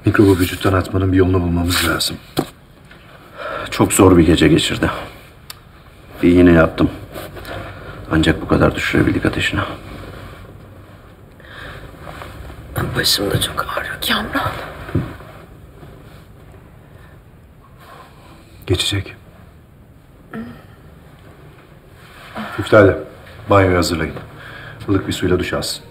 Mikrobu vücuttan atmanın bir yolunu bulmamız lazım. Çok zor bir gece geçirdi. Bir iğne yaptım. Ancak bu kadar düşürebildik ateşini. Başım da çok ağrıyor Kamran. Geçecek. Üftade, banyoyu hazırlayın. Ilık bir suyla duş alsın.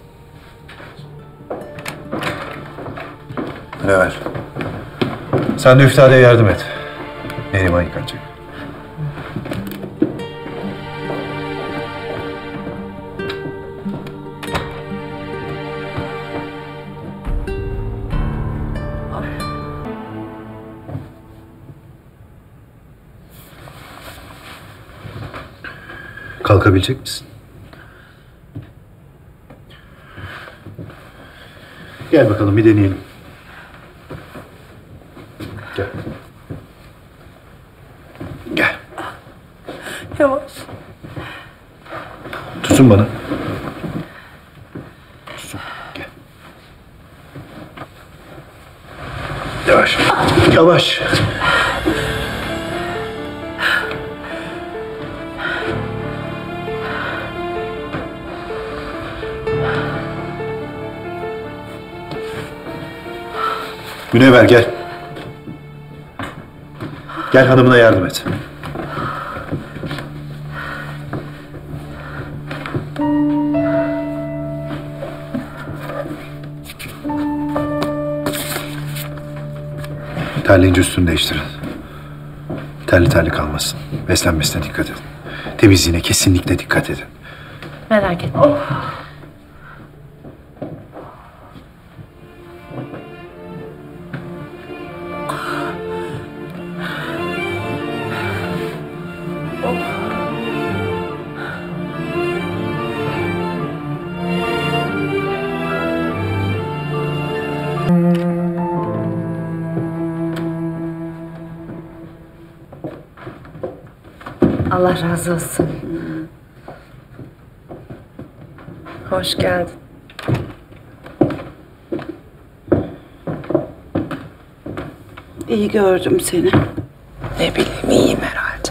Münevver, sen de Üftade'ye yardım et. Neriman yıkanacak. Kalkabilecek misin? Gel bakalım bir deneyelim. Gel. Gel. Yavaş. Tutun bana. Tutun. Gel. Yavaş. Yavaş. Münevver gel. Gel hanımına yardım et. Terleyince üstünü değiştirin. Terli terli kalmasın. Beslenmesine dikkat edin. Temizliğine kesinlikle dikkat edin. Merak etme. Allah razı olsun. Hoş geldin. İyi gördüm seni. Ne bileyim, iyiyim herhalde.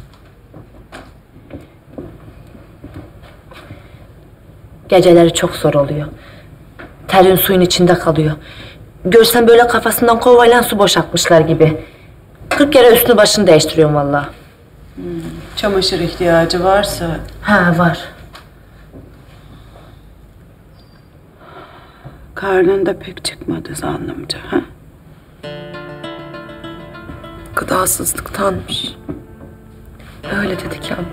Geceleri çok zor oluyor. Terin suyun içinde kalıyor. Görsen böyle kafasından kovayla su boşaltmışlar gibi. 40 kere üstünü başını değiştiriyorum vallahi. Çamaşır ihtiyacı varsa... Ha var. Karnında pek çıkmadı zannımca, ha? Gıdasızlıktanmış. Öyle dedi Kamran.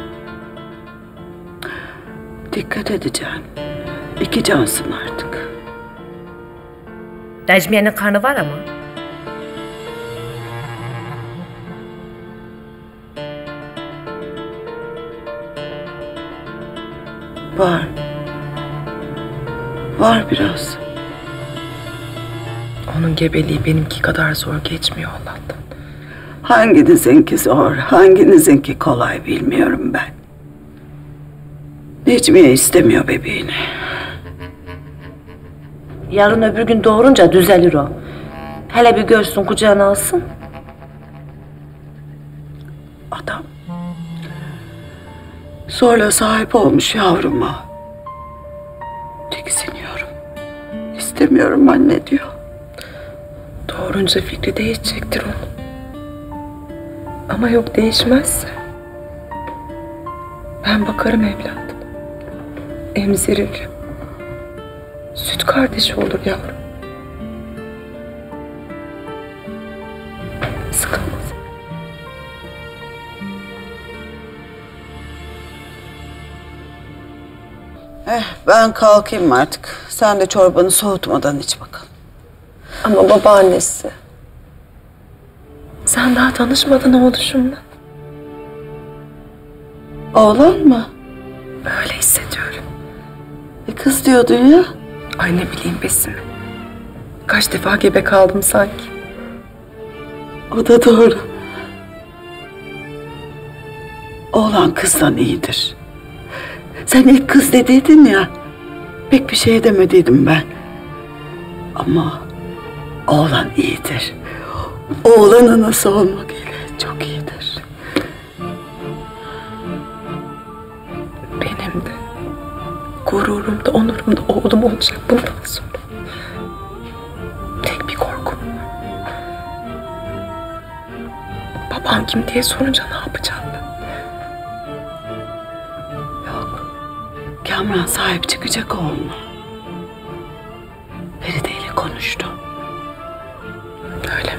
Dikkat edeceksin. 2 cansın artık. Necmiye'nin karnı var ama. Var. Var biraz. Onun gebeliği benimki kadar zor geçmiyor Allah'tan. Hanginizinki zor, hanginizinki kolay bilmiyorum ben. Necmiye istemiyor bebeğini. Yarın öbür gün doğurunca düzelir o. Hele bir görsün, kucağına alsın. Adam zorla sahip olmuş yavruma. Tiksiniyorum. İstemiyorum anne diyor. Doğurunca fikri değişecektir onun. Ama yok, değişmezse ben bakarım evladım. Emziririm. Süt kardeşi olur yavrum. Sıkılmaz. Ben kalkayım artık. Sen de çorbanı soğutmadan iç bakalım. Ama babaannesi. Sen daha tanışmadın oğluşumla. Oğlan mı? Öyle hissediyorum. Kız diyordun ya. Ay ne bileyim Besim. Kaç defa gebe kaldım sanki. O da doğru. Oğlan kızdan iyidir. Sen ilk kız dediydin ya. Pek bir şey demediydim ben. Ama Oğlan iyidir. Oğlan anası olmak ile çok iyidir. Benim de gururum da onurum da oğlum olacak bundan sonra. Tek bir korkum var. Baban kim diye sorunca ne yapacağım ben? Yok. Kamran sahip çıkacak oğluna. Feride ile konuştu. Öyle